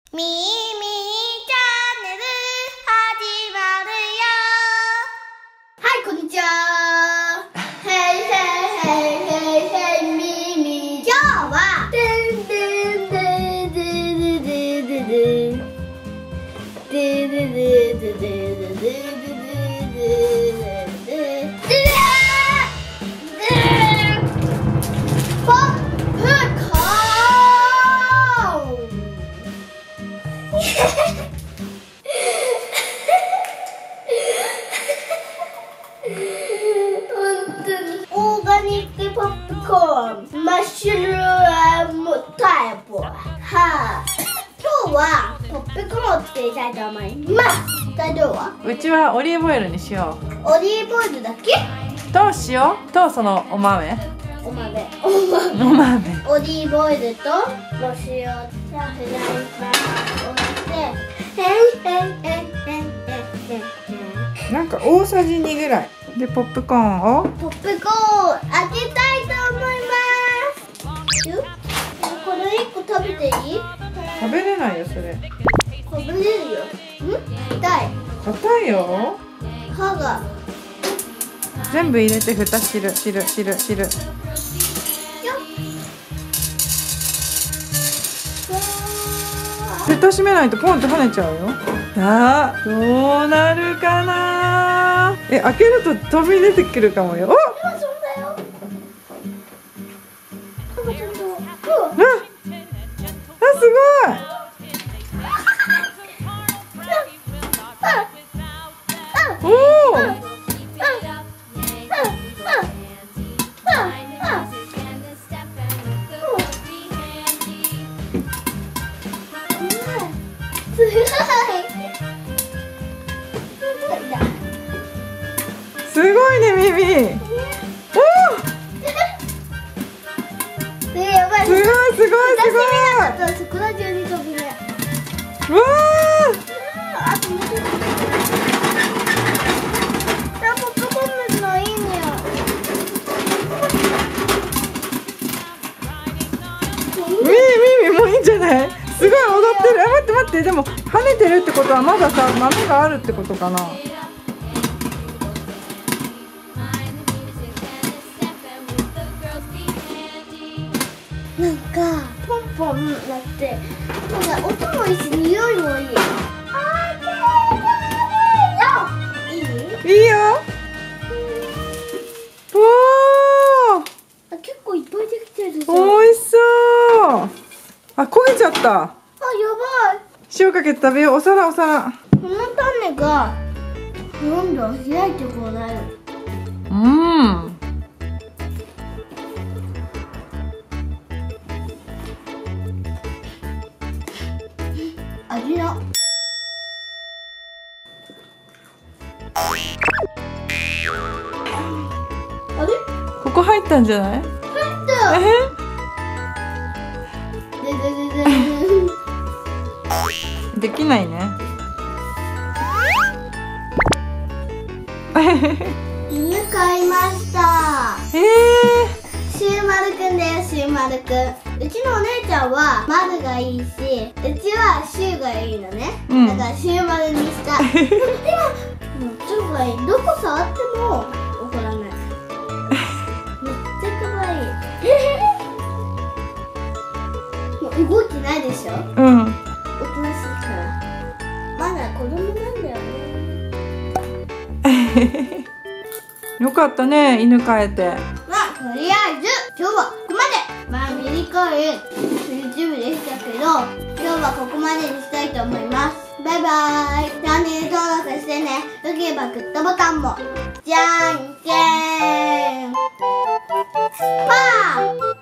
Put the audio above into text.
ミーミーチャンネル始まるよ。はい、こんにちは。ヘイヘイヘイヘイヘイミーミー。今日はデンデンデンデンデンデンデンデンデンデンデンデンデンデンデンオーガニックポップコーンマッシュルームタイプ。はい、今日はポップコーンを作りたいと思います。大丈夫は？ うちはオリーブオイルにしよオリーブオイルだけと塩とそのお豆お豆お豆オリーブオイルとお塩とフライパンを置いてなんか大さじ2ぐらいでポップコーンをポップコーン開けたいと思いますよ。これ1個食べていい？ 食べれないよそれ。 食べれるよ。痛い。 硬いよ。 歯が全部入れて蓋汁。蓋閉めないとポンって跳ねちゃうよ。さあどうなるかな。開けると飛び出てくるかもよ。 今そうだよ。 すごい。おお。すごいね耳。おお。すごい。 そこら中に飛ぶね。 わあ。 ポップコーンのいい匂い。 耳もいいんじゃない？すごい踊ってる。待って、でも跳ねてるってことはまださ豆があるってことかな。 なんかポンポンなってなんか音もいいし匂いもいい。 いいよ。おー、 結構いっぱいできてるじゃん。 おいしそう。焦げちゃった。 やばい。 塩かけて食べよう。お皿。 この種がどんどん開いてこない。味のあれ？ ここ入ったんじゃない？ 入った。 できないね。 犬飼いました。シューマルくんだよ、シューマルくん。うちのお姉ちゃんはマルがいいし、うちはシューがいいのね。だからシューマルにした。でもチョコがいい。どこ触っても怒らない。めっちゃ可愛い。もう動いてないでしょ。おとなしいから。まだ子供なんだよね。 よかったね、犬飼えて。 とりあえず今日はここまで。短い YouTube でしたけど、今日はここまでにしたいと思います。バイバイ。チャンネル登録してね。よければグッドボタンも。じゃんけんパー。